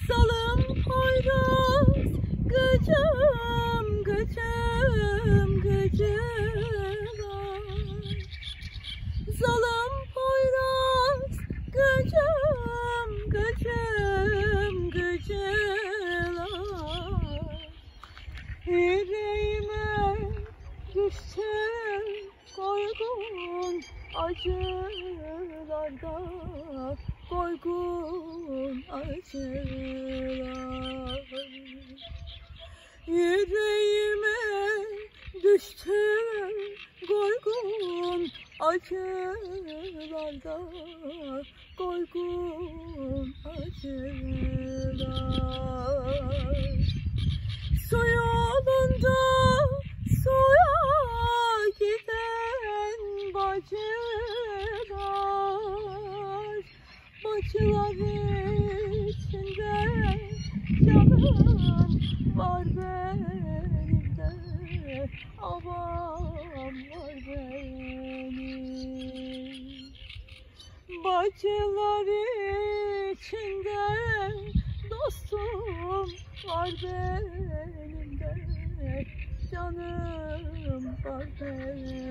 Salım Poyraz, gıcım gıcım gıcılar. Salım Poyraz, gıcım gıcım gıcılar. Yüreğime düştü koygun acılarda, koygun acılar. Yüreğime düştü koygun acılarda, koygun acılar. Su yolunda suya giden bacılar, bacılar içinde canım var benim de, avam var benim. Bacılar içinde dostum var benim de, canım var benim.